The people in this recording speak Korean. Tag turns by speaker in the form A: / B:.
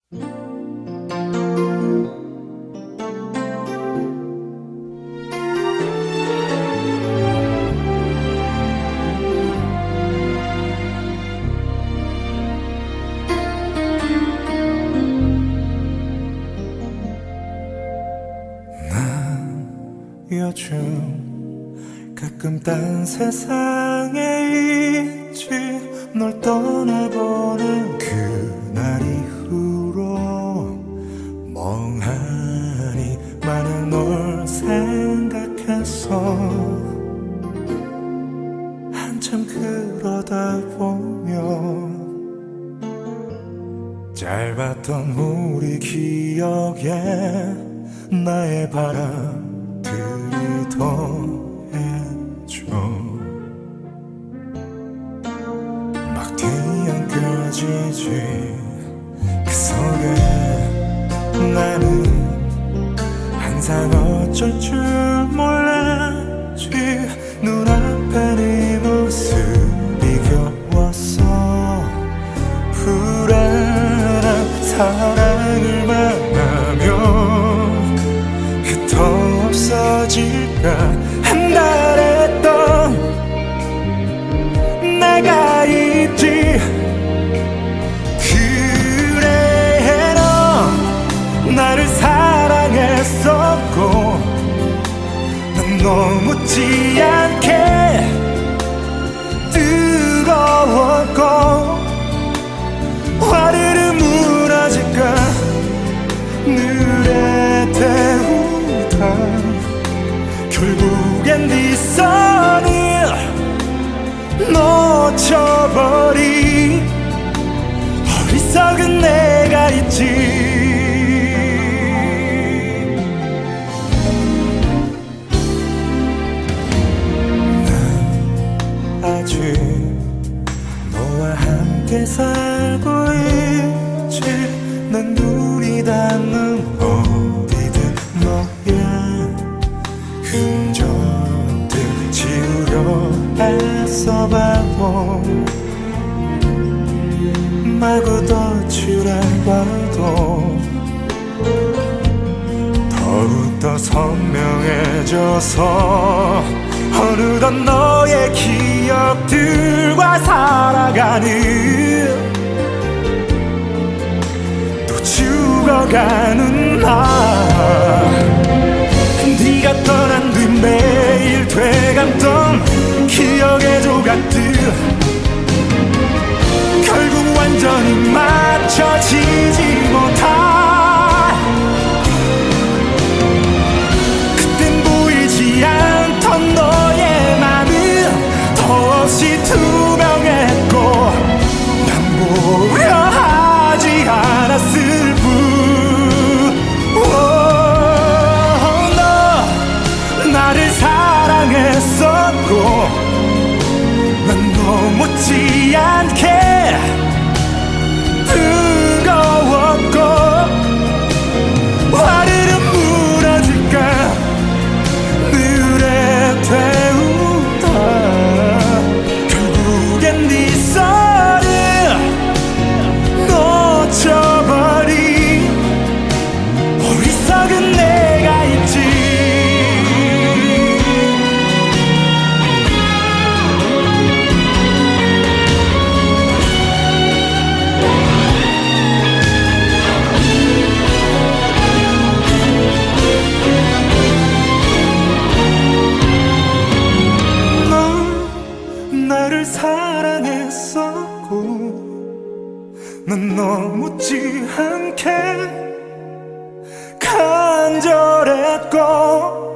A: 요즘 가끔 딴 세상에 있지. 널 떠나보는 그날 이후로 멍하니 마냥 널 생각했어. 한참 그러다 보면 짧았던 우리 기억에 나의 바람 더해줘. 막 뒤엉켜지지. 그 속에 나는 항상 어쩔 줄 몰랐지. 눈앞에 네 모습이 겨웠어. 불안한 사랑을 만나면 없어질까 한달했던 내가 있지. 그래 너 나를 사랑했었고 난 너무 찌않게 뜨거웠고 화르르 무너질까 눈에 태우 결국엔 네 손을 놓쳐버린 어리석은 내가 있지. 난 아직 너와 함께 살고 있지. 난 눈이 닿는 어디든 너의 흔적들 지우려 애써봐도 마구 덧칠해봐도 더욱더 선명해져서 어느덧 너의 기억들과 살아가는 또 죽어가는 나. 네가 떠난 뒤 매일 되감던 기억의 조각들 결국 완전히 맞춰지지 못한 그땐 보이지 않던 너의 맘은 더없이 투명했고 난 보려 하지 않았을 뿐. 나를 사랑했었고 난 너무 찌않게 뜨거웠고 화르르 무너질까 늘에 태우다 결국엔 네 손을 놓쳐버린 어리석은 내가 있지. 사랑했었고 난 너무 찌않게 간절했고